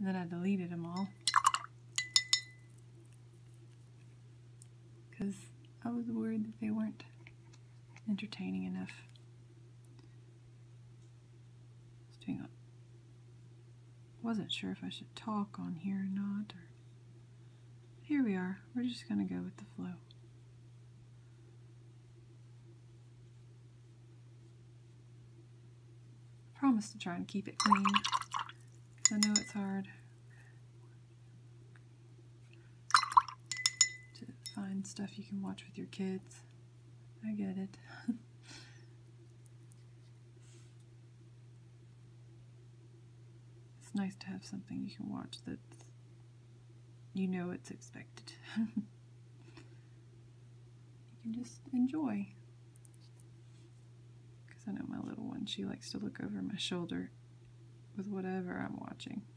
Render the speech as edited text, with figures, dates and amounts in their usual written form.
And then I deleted them all because I was worried that they weren't entertaining enough. Wasn't sure if I should talk on here or not. Here we are. We're just going to go with the flow. I promise to try and keep it clean because I know it's hard to find stuff you can watch with your kids. I get it. It's nice to have something you can watch that you know it's expected. You can just enjoy. Because I know my little one, she likes to look over my shoulder with whatever I'm watching.